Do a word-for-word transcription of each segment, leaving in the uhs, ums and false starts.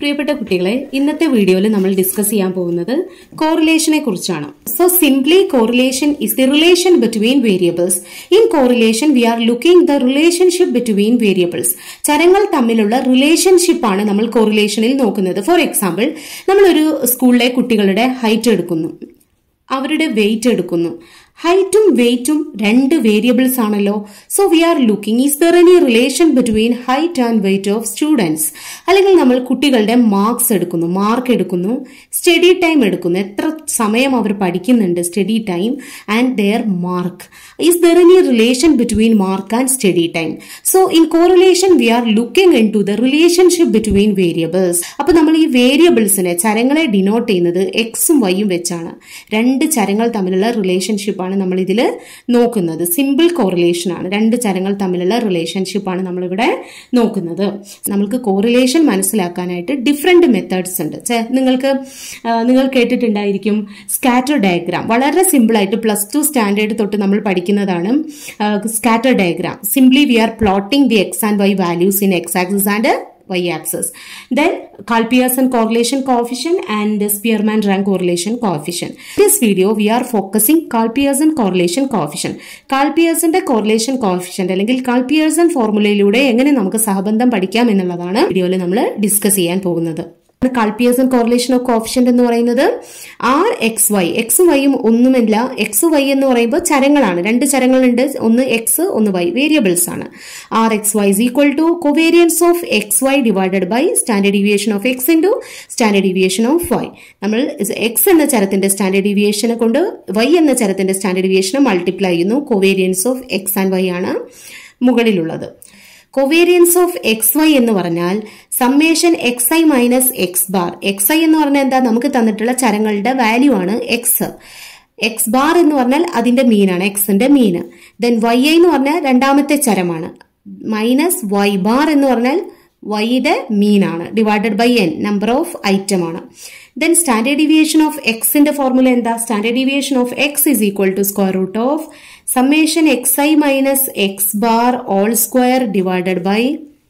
പ്രിയപ്പെട്ട കുട്ടികളെ, ഇന്നത്തെ വീഡിയോയിൽ നമ്മൾ ഡിസ്കസ് ചെയ്യാൻ പോകുന്നത് കോറിലേഷനെ കുറിച്ചാണ്. So simply correlation is the relation between variables. In correlation we are looking the relationship between variables. ചരങ്ങൾ തമ്മിലുള്ള റിലേഷൻഷിപ്പ് ആണ് നമ്മൾ കോറിലേഷനിൽ നോക്കുന്നത്. ഫോർ എക്സാമ്പിൾ, നമ്മളൊരു സ്കൂളിലെ കുട്ടികളുടെ ഹൈറ്റ് എടുക്കുന്നു, അവരുടെ വെയിറ്റ് എടുക്കുന്നു. ഹൈറ്റും വെയിറ്റും രണ്ട് വേരിയബിൾസ് ആണല്ലോ. So we are looking is there any relation between height and weight of students. അല്ലെങ്കിൽ നമ്മൾ കുട്ടികളുടെ മാർക്സ് എടുക്കുന്നു, മാർക്ക് എടുക്കുന്നു, സ്റ്റഡി ടൈം എടുക്കുന്നു, എത്ര സമയം അവർ പഠിക്കുന്നുണ്ട്, study time and their mark. Is there any relation between mark and study time? So in correlation we are looking into the relationship between variables. അപ്പൊ നമ്മൾ ഈ വേരിയബിൾസിനെ, ചരങ്ങളെ ഡിനോട്ട് ചെയ്യുന്നത് എക്സും വൈയും വെച്ചാണ്. രണ്ട് ചരങ്ങൾ തമ്മിലുള്ള റിലേഷൻഷിപ്പ് ആണ് നമ്മൾ ഇതിൽ നോക്കുന്നത്. സിമ്പിൾ കോറിലേഷൻ ആണ്. രണ്ട് ചരങ്ങൾ തമ്മിലുള്ള റിലേഷൻഷിപ്പ് ആണ് നമ്മളിവിടെ നോക്കുന്നത്. നമുക്ക് കോറിലേഷൻ മനസ്സിലാക്കാനായിട്ട് ഡിഫറെന്റ് മെത്തേഡ്സ് ഉണ്ട്. നിങ്ങൾക്ക് നിങ്ങൾ കേട്ടിട്ടുണ്ടായിരിക്കും സ്കാറ്റർ ഡയഗ്രാം. വളരെ സിമ്പിൾ ആയിട്ട് പ്ലസ് ടു സ്റ്റാൻഡേർഡ് തൊട്ട് നമ്മൾ പഠിക്കുന്നതാണ് scatter diagram. Simply we are plotting the x and y values in x axis and y-axis. Then Karl-Pearson correlation coefficient and Spearman-Rank correlation coefficient. This video we are focusing Karl-Pearson correlation coefficient. Karl-Pearson correlation coefficient അല്ലെങ്കിൽ Karl-Pearson ഫോർമുലയിലൂടെ എങ്ങനെ നമുക്ക് സഹബന്ധം പഠിക്കാം എന്നുള്ളതാണ് വീഡിയോയിൽ നമ്മൾ discuss ചെയ്യാൻ പോകുന്നത്. Karl-Pearson correlation of coefficient എന്ന് പറയുന്നത് ആർ എക്സ് വൈ. എക്സും വൈയും ഒന്നുമില്ല. എക്സ് വൈ എന്ന് പറയുമ്പോൾ ചരങ്ങളാണ്, രണ്ട് ചരങ്ങളുണ്ട്, ഒന്ന് എക്സ് ഒന്ന് വൈ, വേരിയബിൾസ് ആണ്. R x y is equal to covariance of x y divided by standard deviation of x into standard deviation of y. നമ്മൾ എക്സ് എന്ന ചരത്തിന്റെ സ്റ്റാൻഡേർഡ് ഡീവിയേഷനെ കൊണ്ട് വൈ എന്ന ചരത്തിന്റെ സ്റ്റാൻഡേർഡ് ഡീവിയേഷനെ മൾട്ടിപ്ലൈ ചെയ്യുന്നു. Covariance of x and y ആണ് മുകളിലുള്ളത്. കോവേരിയൻസ് ഓഫ് എക്സ് വൈ എന്ന് പറഞ്ഞാൽ summation x i minus x bar. X i എന്ന് പറഞ്ഞാൽ എന്താ, നമുക്ക് തന്നിട്ടുള്ള ചരങ്ങളുടെ വാല്യൂ ആണ് എക്സ്. എക്സ് ബാർ എന്ന് പറഞ്ഞാൽ അതിന്റെ മീനാണ്, എക്സിന്റെ മീന്. ദെൻ വൈ ഐ എന്ന് പറഞ്ഞാൽ രണ്ടാമത്തെ ചരമാണ്. മൈനസ് വൈ ബാർ എന്ന് പറഞ്ഞാൽ വൈയുടെ മീനാണ്. Divided by n, number of item ആണ്. ദെൻ സ്റ്റാൻഡേർഡ് ഡീവിയേഷൻ ഓഫ് എക്സിന്റെ ഫോർമുല എന്താ? Standard deviation of x is equal to square root of summation x i minus x bar whole square divided by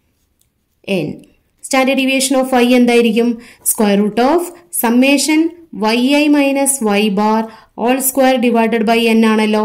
n. Standard deviation of y എന്തായിരിക്കും? Square root of summation y i minus y bar whole square divided by n ആണല്ലോ.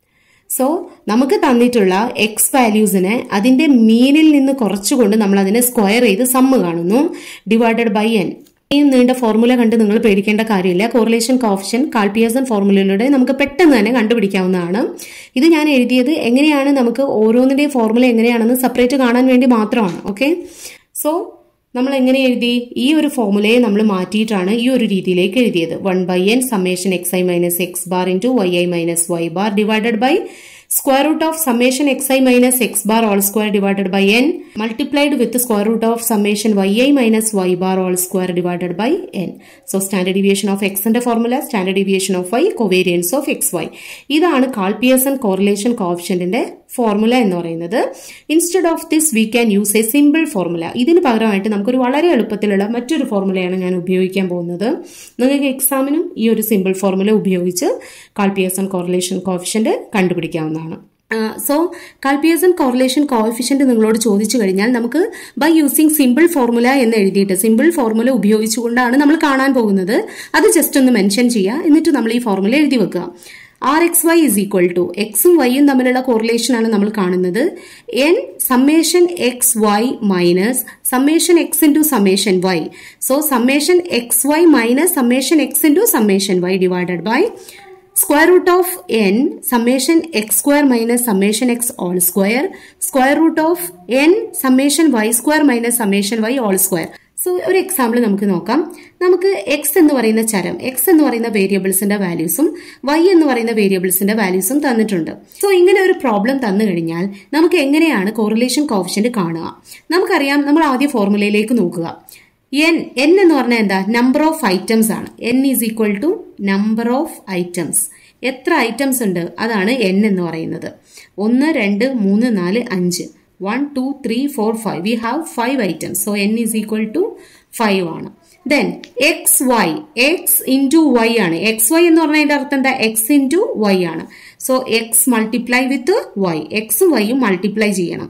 So നമുക്ക് തന്നിട്ടുള്ള X വാല്യൂസിനെ അതിന്റെ മീനിൽ നിന്ന് കുറച്ചുകൊണ്ട് നമ്മൾ അതിനെ square ചെയ്ത് സമ്മ് കാണുന്നു, ഡിവൈഡഡ് ബൈ എൻ. ഈ നീണ്ട ഫോർമുല കണ്ട് നിങ്ങൾ പേടിക്കേണ്ട കാര്യമില്ല. കോറിലേഷൻ കോഫിഷ്യന്റ് കാൾ-പിയേഴ്സൺ ഫോർമുലയിലൂടെ നമുക്ക് പെട്ടെന്ന് തന്നെ കണ്ടുപിടിക്കാവുന്നതാണ്. ഇത് ഞാൻ എഴുതിയത് എങ്ങനെയാണ്, നമുക്ക് ഓരോന്നിന്റെയും ഫോർമുല എങ്ങനെയാണെന്ന് സെപ്പറേറ്റ് കാണാൻ വേണ്ടി മാത്രമാണ്. ഓക്കെ, സോ നമ്മൾ എങ്ങനെ എഴുതി? ഈ ഒരു ഫോർമുലയെ നമ്മൾ മാറ്റിയിട്ടാണ് ഈ ഒരു രീതിയിലേക്ക് എഴുതിയത്. One by n summation x i minus x bar into y i minus y bar divided by square root of summation xi minus x bar all square divided by n multiplied with the square root of summation yi minus y bar all square divided by n. So standard deviation of x ന്റെ formula, standard deviation of y, covariance of xy. ഇതാണ് Karl-Pearson correlation coefficient ന്റെ formula എന്ന് പറയുന്നത്. Instead of this we can use a simple formula. ഇതിന് പകരമായിട്ട് നമുക്കൊരു വളരെ എളുപ്പത്തിലുള്ള മറ്റൊരു ഫോർമുലയാണ് ഞാൻ ഉപയോഗിക്കാൻ പോകുന്നത്. നിങ്ങൾക്ക് എക്സാമിനും ഈ ഒരു സിമ്പിൾ ഫോർമുല ഉപയോഗിച്ച് Karl-Pearson correlation coefficient കണ്ടുപിടിക്കാവുന്നതാണ്. സോ Karl-Pearson correlation coefficient നിങ്ങളോട് ചോദിച്ചു കഴിഞ്ഞാൽ നമുക്ക് ബൈ യൂസിങ് സിമ്പിൾ ഫോർമുല എന്ന് എഴുതിയിട്ട് സിമ്പിൾ ഫോർമുല ഉപയോഗിച്ചുകൊണ്ടാണ് നമ്മൾ കാണാൻ പോകുന്നത്. അത് ജസ്റ്റ് ഒന്ന് മെൻഷൻ ചെയ്യുക, എന്നിട്ട് നമ്മൾ ഈ ഫോർമുല എഴുതി വെക്കുക. R x y is equal to എക്സും വൈയും തമ്മിലുള്ള കോറിലേഷൻ ആണ് നമ്മൾ കാണുന്നത്. N summation x y minus summation x into summation y. So summation x y minus summation x into summation y divided by square root of n summation x square minus summation x all square square root of n summation y square minus summation y all square. So ഒരു example നമുക്ക് നോക്കാം. നമുക്ക് X എന്ന് പറയുന്ന ചരം, X എന്ന് പറയുന്ന വേരിയബിൾസിന്റെ വാല്യൂസും Y എന്ന് പറയുന്ന വേരിയബിൾസിന്റെ വാല്യൂസും തന്നിട്ടുണ്ട്. സോ ഇങ്ങനെ ഒരു പ്രോബ്ലം തന്നു കഴിഞ്ഞാൽ നമുക്ക് എങ്ങനെയാണ് കോറിലേഷൻ കോഫിഷ്യന്റ് കാണുക? നമുക്കറിയാം, നമ്മൾ ആദ്യ ഫോർമുലയിലേക്ക് നോക്കുക. എൻ എൻ എന്ന് പറഞ്ഞാൽ എന്താ? നമ്പർ ഓഫ് ഐറ്റംസ് ആണ്. N is equal to number of items. എത്ര ഐറ്റംസ് ഉണ്ട് അതാണ് എൻ എന്ന് പറയുന്നത്. ഒന്ന് രണ്ട് മൂന്ന് നാല് അഞ്ച്, one two three four five. We have five items. So n is equal to five ആണ്. Then x y, x into y ആണ്. എക്സ് വൈ എന്ന് പറഞ്ഞതിന്റെ അർത്ഥം എന്താ? എക്സ് ഇൻറ്റു വൈ ആണ്. So x multiply with y, എക്സും വൈയും multiply ചെയ്യണം.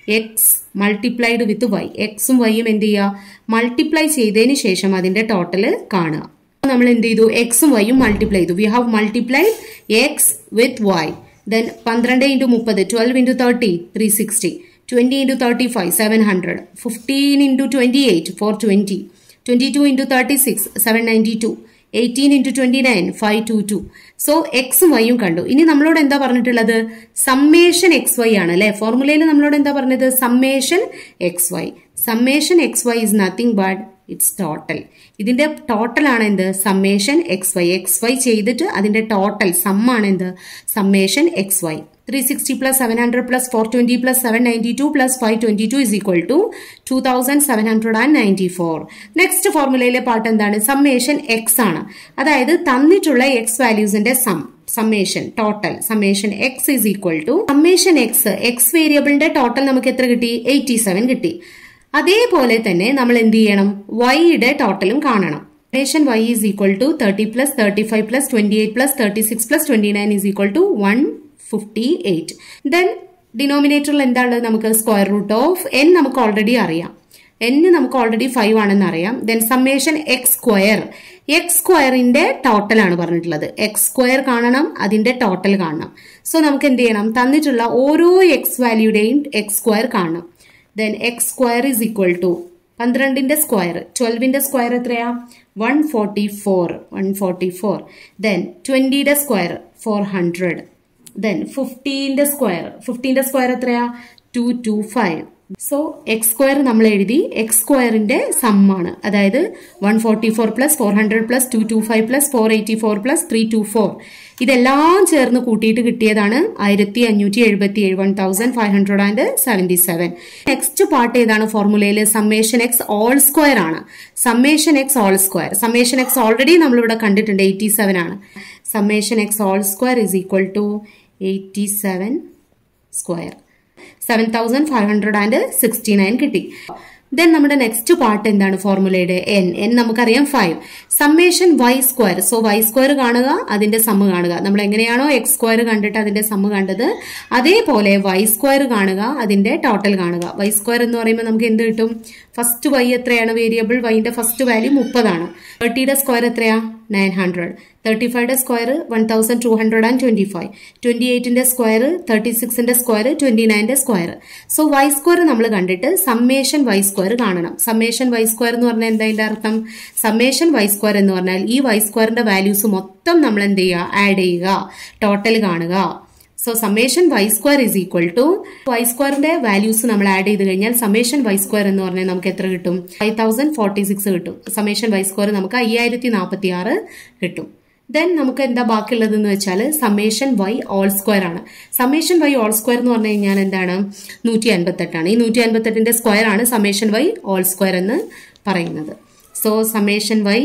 X multiplied with y. എക്സും വൈയും എന്ത് ചെയ്യുക, മൾട്ടിപ്ലൈ ചെയ്തതിന് ശേഷം അതിന്റെ ടോട്ടല് കാണുക. നമ്മൾ എന്ത് ചെയ്തു, എക്സും വൈയും മൾട്ടിപ്ലൈ ചെയ്തു. We have multiplied x with y. Then പന്ത്രണ്ട് ഇൻറ്റു മുപ്പത്, twelve into thirty, three sixty. Twenty into thirty five, seven hundred. Fifteen into twenty eight, four twenty. Twenty two into thirty six, seven ninety two. Eighteen into twenty nine, five two two. So എക്സും വൈയും കണ്ടു. ഇനി നമ്മളോട് എന്താ പറഞ്ഞിട്ടുള്ളത്, summation x Y ആണ് അല്ലെ. ഫോർമുലയിൽ നമ്മളോട് എന്താ പറഞ്ഞത്, summation x y. Summation x y is nothing but its total. ഇതിന്റെ ടോട്ടൽ ആണ് എന്ത്, summation x y. X y ചെയ്തിട്ട് അതിന്റെ ടോട്ടൽ സമ്മാണ് എന്ത്, summation x y. Three sixty plus seven hundred plus four twenty plus seven ninety two plus five twenty two is equal to two thousand seven hundred and ninety four. Next ഫോർമുലയിലെ part എന്താണ്, summation x ആണ്. അതായത് തന്നിട്ടുള്ള x വാല്യൂസിന്റെ some, summation total, summation x is equal to summation x. X വേരിയബിളിന്റെ total നമുക്ക് എത്ര കിട്ടി, എയ്റ്റി സെവൻ കിട്ടി. അതേപോലെ തന്നെ നമ്മൾ എന്ത് ചെയ്യണം, വൈയുടെ ടോട്ടലും കാണണം. Summation y is equal to thirty plus thirty five plus twenty eight plus thirty six plus twenty nine is equal to one fifty eight. Then ഡിനോമിനേറ്ററിൽ എന്താണ്, നമുക്ക് സ്ക്വയർ റൂട്ട് ഓഫ് എൻ നമുക്ക് ഓൾറെഡി അറിയാം. എൻ നമുക്ക് already five ആണെന്ന് അറിയാം. Then summation x square. X സ്ക്വയറിന്റെ total ആണ് പറഞ്ഞിട്ടുള്ളത്. എക്സ് സ്ക്വയർ കാണണം, അതിന്റെ ടോട്ടൽ കാണണം. സോ നമുക്ക് എന്ത് ചെയ്യണം, തന്നിട്ടുള്ള ഓരോ എക്സ് വാല്യൂടെയും എക്സ് സ്ക്വയർ കാണണം. Then x square is equal to പന്ത്രണ്ടിന്റെ സ്ക്വയർ, ട്വൽവിന്റെ സ്ക്വയർ എത്രയാ, one forty four. One forty four. Then ട്വന്റിയുടെ സ്ക്വയർ ഫോർ ഹൺഡ്രഡ്. ദെൻ ഫിഫ്റ്റീന്റെ സ്ക്വയർ, ഫിഫ്റ്റീന്റെ സ്ക്വയർ എത്രയാ, two two five. So x square നമ്മൾ എഴുതി. എക്സ് സ്ക്വയറിന്റെ സമ്മാണ്, അതായത് one forty four plus four hundred plus two two five plus four eighty four plus three two four. ഇതെല്ലാം ചേർന്ന് കൂട്ടിയിട്ട് കിട്ടിയതാണ് ആയിരത്തി അഞ്ഞൂറ്റി എഴുപത്തി ഏഴ്, one thousand five hundred and seventy seven. Next part ഏതാണ് ഫോർമുലയിൽ, സമ്മേഷൻ എക്സ് ഓൾ സ്ക്വയർ ആണ്. Summation x all square. Summation x already നമ്മളിവിടെ കണ്ടിട്ടുണ്ട്, എയ്റ്റി സെവൻ ആണ്. Summation x all square is equal to eighty seven square. Seven thousand five hundred and sixty nine കിട്ടി. Then നമ്മുടെ next part എന്താണ് ഫോർമുലയുടെ, n. N നമുക്കറിയാം five. Summation y square. So y square കാണുക, അതിന്റെ sum കാണുക. നമ്മൾ എങ്ങനെയാണോ എക്സ് സ്ക്വയർ കണ്ടിട്ട് അതിന്റെ സമ്മ് കണ്ടത്, അതേപോലെ വൈ സ്ക്വയർ കാണുക, അതിന്റെ ടോട്ടൽ കാണുക. വൈ സ്ക്വയർ എന്ന് പറയുമ്പോൾ നമുക്ക് എന്ത് കിട്ടും, ഫസ്റ്റ് വൈ എത്രയാണ് വേരിയബിൾ, വൈന്റെ ഫസ്റ്റ് വാല്യൂ മുപ്പതാണ്. തേർട്ടിയുടെ സ്ക്വയർ എത്രയാ, നയൻ ഹൺഡ്രഡ്. തേർട്ടി ഫൈവിന്റെ square one thousand two hundred and twenty five. Twenty എയ്റ്റിന്റെ സ്ക്വയർ, തേർട്ടി സിക്സിന്റെ സ്ക്വയർ, ട്വന്റി നയന്റെ സ്ക്വയർ. സോ വൈ സ്ക്വയർ നമ്മൾ കണ്ടിട്ട് സമ്മേഷൻ വൈ സ്ക്വയർ കാണണം. സമ്മേഷൻ വൈ സ്ക്വയർ എന്ന് പറഞ്ഞാൽ എന്താ അതിന്റെ അർത്ഥം, സമ്മേഷൻ വൈ സ്ക്വയർ എന്ന് പറഞ്ഞാൽ ഈ വൈ സ്ക്വയറിന്റെ വാല്യൂസ് മൊത്തം നമ്മൾ എന്ത് ചെയ്യുക, ആഡ് ചെയ്യുക, ടോട്ടൽ കാണുക. So summation y square is equal to y സ്ക്വയറിന്റെ വാല്യൂസ് നമ്മൾ ആഡ് ചെയ്ത് കഴിഞ്ഞാൽ സമ്മേഷൻ വൈ സ്ക്വയർ എന്ന് പറഞ്ഞാൽ നമുക്ക് എത്ര കിട്ടും, ഫൈവ് തൗസൻഡ് ഫോർട്ടി സിക്സ് കിട്ടും. സമ്മേഷൻ വൈ സ്ക്വയർ നമുക്ക് അയ്യായിരത്തി നാൽപ്പത്തി ആറ് കിട്ടും. ദെൻ നമുക്ക് എന്താ ബാക്കിയുള്ളത് എന്ന് വെച്ചാൽ സമ്മേഷൻ വൈ ഓൾ സ്ക്വയർ ആണ്. സമ്മേഷൻ വൈ ഓൾ സ്ക്വയർ എന്ന് പറഞ്ഞു കഴിഞ്ഞാൽ എന്താണ്, നൂറ്റി അൻപത്തെട്ടാണ്. ഈ നൂറ്റി അൻപത്തെട്ടിന്റെ സ്ക്വയർ ആണ് സമ്മേഷൻ വൈ ഓൾ സ്ക്വയർ എന്ന് പറയുന്നത്. So summation y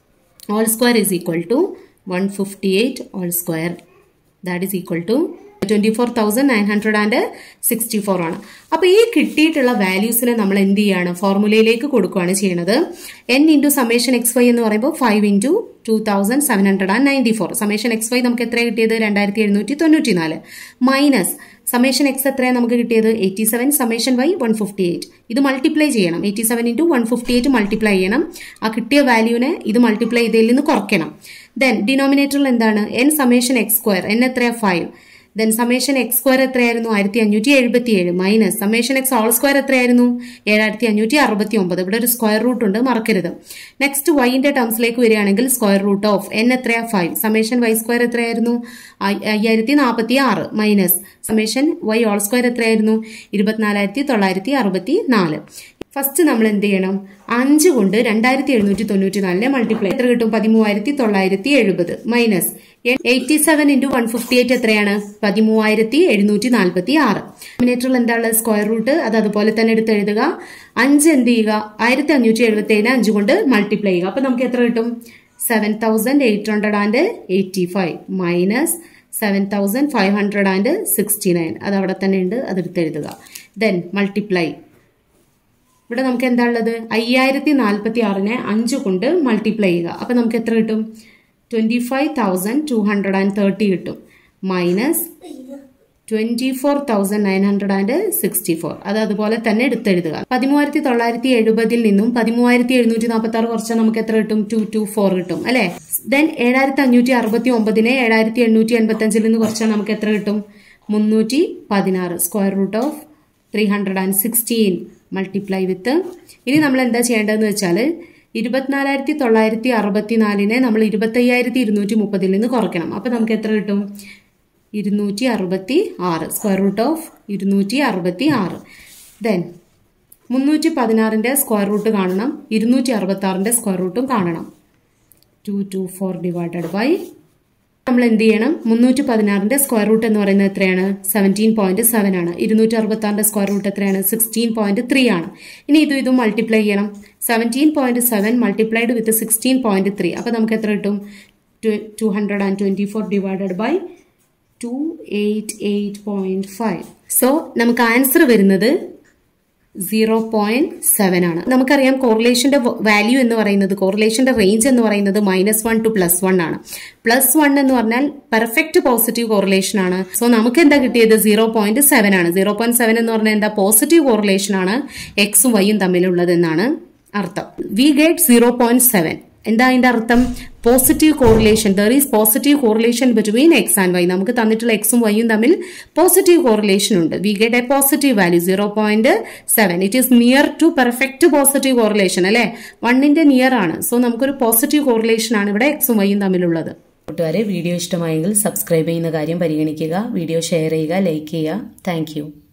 all square is equal to one fifty eight all square. That is equal to twenty four thousand nine hundred and sixty four ആണ്. അപ്പൊ ഈ കിട്ടിയിട്ടുള്ള വാല്യൂസിനെ നമ്മൾ എന്ത് ചെയ്യാണ്, ഫോർമുലയിലേക്ക് കൊടുക്കുകയാണ് ചെയ്യുന്നത്. N into summation x y എന്ന് പറയുമ്പോൾ five into two thousand seven hundred and ninety four. Summation x y നമുക്ക് എത്ര കിട്ടിയത്, രണ്ടായിരത്തി എഴുന്നൂറ്റി തൊണ്ണൂറ്റി നാല്. മൈനസ് സമ്മേഷൻ എക്സ് എത്രയാണ് നമുക്ക് കിട്ടിയത്, eighty seven. Summation y one fifty eight. ഇത് മൾട്ടിപ്ലൈ ചെയ്യണം. Eighty seven into one fifty eight multiply ചെയ്യണം. ആ കിട്ടിയ വാല്യൂനെ ഇത് മൾട്ടിപ്ലൈ ചെയ്തതിൽ നിന്ന് കുറയ്ക്കണം. ദെൻ ഡിനോമിനേറ്ററിൽ എന്താണ്, n summation x square. N എത്രയാ, five. Then summation x square എത്രയായിരുന്നു, ആയിരത്തി അഞ്ഞൂറ്റി എഴുപത്തി ഏഴ്. Minus summation x all square എത്രയായിരുന്നു, ഏഴായിരത്തി അഞ്ഞൂറ്റി അറുപത്തി ഒമ്പത്. ഇവിടെ ഒരു സ്ക്വയർ റൂട്ട് ഉണ്ട്, മറക്കരുത്. നെക്സ്റ്റ് വൈന്റെ ടേംസിലേക്ക് വരികയാണെങ്കിൽ സ്ക്വയർ റൂട്ട് ഓഫ് എൻ എത്രയാ, ഫൈവ്. സമ്മേഷൻ വൈ സ്ക്വയർ എത്രയായിരുന്നു, അയ്യായിരത്തി നാൽപ്പത്തി ആറ്. Minus summation y all square എത്രയായിരുന്നു, ഇരുപത്തിനാലായിരത്തി തൊള്ളായിരത്തി അറുപത്തി നാല്. ഫസ്റ്റ് നമ്മൾ എന്ത് ചെയ്യണം, അഞ്ച് കൊണ്ട് രണ്ടായിരത്തി എഴുന്നൂറ്റി തൊണ്ണൂറ്റി നാലിനെ മൾട്ടിപ്ലൈ എത്ര കിട്ടും, പതിമൂവായിരത്തി തൊള്ളായിരത്തി എഴുപത്. Minus eighty seven into one fifty eight എത്രയാണ്, പതിമൂവായിരത്തി എഴുന്നൂറ്റി നാൽപ്പത്തി ആറ്. ഡിനോമിനേറ്ററിൽ എന്താണ്, സ്ക്വയർ റൂട്ട്. അത് അതുപോലെ തന്നെ എടുത്ത് എഴുതുക. അഞ്ച് എന്ത് ചെയ്യുക, ആയിരത്തി അഞ്ഞൂറ്റി എഴുപത്തി ഏഴിനെ അഞ്ച് കൊണ്ട് മൾട്ടിപ്ലൈ ചെയ്യുക. അപ്പൊ നമുക്ക് എത്ര കിട്ടും, seven thousand eight hundred and eighty five minus seven thousand five hundred and sixty nine. അത് അവിടെ തന്നെ ഉണ്ട്, അതെടുത്ത് എഴുതുക. Then multiply. ഇവിടെ നമുക്ക് എന്താ ഉള്ളത്, അയ്യായിരത്തി നാൽപ്പത്തി ആറിനെ അഞ്ച് കൊണ്ട് മൾട്ടിപ്ലൈ ചെയ്യുക. അപ്പൊ നമുക്ക് എത്ര കിട്ടും, twenty five thousand two hundred and thirty കിട്ടും. Minus twenty four thousand nine hundred and sixty four അത് അതുപോലെ തന്നെ എടുത്തെഴുതുക. പതിമൂവായിരത്തി തൊള്ളായിരത്തി എഴുപതിൽ നിന്നും പതിമൂവായിരത്തി എഴുന്നൂറ്റി നാൽപ്പത്തി ആറ് കുറച്ചാൽ നമുക്ക് എത്ര കിട്ടും? ടു ടു ഫോർ കിട്ടും അല്ലെ. ദെൻ ഏഴായിരത്തി അഞ്ഞൂറ്റി അറുപത്തി ഒമ്പതിനെ ഏഴായിരത്തി എണ്ണൂറ്റി എൺപത്തി അഞ്ചിൽ നിന്ന് കുറച്ചാൽ നമുക്ക് എത്ര കിട്ടും? മുന്നൂറ്റി പതിനാറ്. Square root of three hundred and sixteen multiply with. ഇനി നമ്മൾ എന്താ ചെയ്യേണ്ടതെന്ന് വെച്ചാൽ ഇരുപത്തിനാലായിരത്തി തൊള്ളായിരത്തി അറുപത്തിനാലിനെ നമ്മൾ ഇരുപത്തി അയ്യായിരത്തി ഇരുന്നൂറ്റി മുപ്പതിൽ നിന്ന് കുറയ്ക്കണം. അപ്പൊ നമുക്ക് എത്ര കിട്ടും? ഇരുന്നൂറ്റി അറുപത്തി ആറ്. സ്ക്വയർ റൂട്ട് ഓഫ് ഇരുന്നൂറ്റി അറുപത്തി ആറ്. ദെൻ മുന്നൂറ്റി പതിനാറിന്റെ സ്ക്വയർ റൂട്ട് കാണണം, ഇരുന്നൂറ്റി അറുപത്തി ആറിന്റെ സ്ക്വയർ റൂട്ടും കാണണം. Two two four divided by നമ്മൾ എന്ത് ചെയ്യണം? മുന്നൂറ്റി പതിനാറിന്റെ സ്ക്വയർ റൂട്ട് എന്ന് പറയുന്നത് എത്രയാണ്? സെവൻറ്റീൻ പോയിന്റ് സെവൻ ആണ്. ഇരുന്നൂറ്റി അറുപത്തി ആറിന്റെ സ്ക്വയർ റൂട്ട് എത്രയാണ്? സിക്സ്റ്റീൻ പോയിന്റ് ത്രീ ആണ്. ഇനി ഇതും ഇതും മൾട്ടിപ്ലൈ ചെയ്യണം. Seventeen point seven multiplied with sixteen point three. അപ്പൊ നമുക്ക് എത്ര കിട്ടും? Two hundred and twenty four divided by two eight eight point five. So നമുക്ക് ആൻസർ വരുന്നത് സീറോ പോയിന്റ് സെവൻ ആണ്. നമുക്കറിയാം കോറിലേഷന്റെ വാല്യൂ എന്ന് പറയുന്നത്, കോറിലേഷന്റെ റേഞ്ച് എന്ന് പറയുന്നത് minus one to plus one ആണ്. പ്ലസ് വൺ എന്ന് പറഞ്ഞാൽ പെർഫെക്റ്റ് പോസിറ്റീവ് കോറിലേഷൻ ആണ്. സോ നമുക്ക് എന്താ കിട്ടിയത്? സീറോ പോയിന്റ് സെവൻ ആണ്. സീറോ പോയിന്റ് സെവൻ എന്ന് പറഞ്ഞാൽ എന്താ? പോസിറ്റീവ് കോറിലേഷൻ ആണ് എക്സും വൈയും തമ്മിലുള്ളത് എന്നാണ് അർത്ഥം. We get zero point seven. എന്താ അതിന്റെ അർത്ഥം? Positive correlation. There is positive correlation between x and y. നമുക്ക് തന്നിട്ടുള്ള എക്സും വൈയും തമ്മിൽ പോസിറ്റീവ് കോറിലേഷൻ ഉണ്ട്. We get a positive value zero point seven. It is near to perfect positive correlation അല്ലെ. വണ്ണിന്റെ നിയർ ആണ്. സോ നമുക്കൊരു പോസിറ്റീവ് കോറിലേഷൻ ആണ് ഇവിടെ എക്സും വൈയും തമ്മിലുള്ളത്. കൂട്ടുകാരെ, വീഡിയോ ഇഷ്ടമായെങ്കിൽ സബ്സ്ക്രൈബ് ചെയ്യുന്ന കാര്യം പരിഗണിക്കുക. വീഡിയോ ഷെയർ ചെയ്യുക, ലൈക്ക് ചെയ്യുക. Thank U.